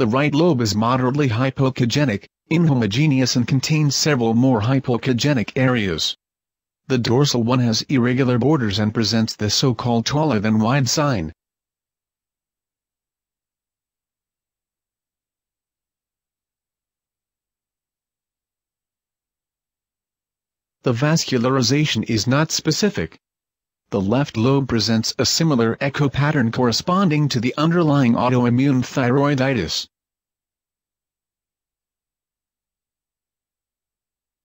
The right lobe is moderately hypoechogenic, inhomogeneous and contains several more hypoechogenic areas. The dorsal one has irregular borders and presents the so-called taller than wide sign. The vascularization is not specific. The left lobe presents a similar echo pattern corresponding to the underlying autoimmune thyroiditis.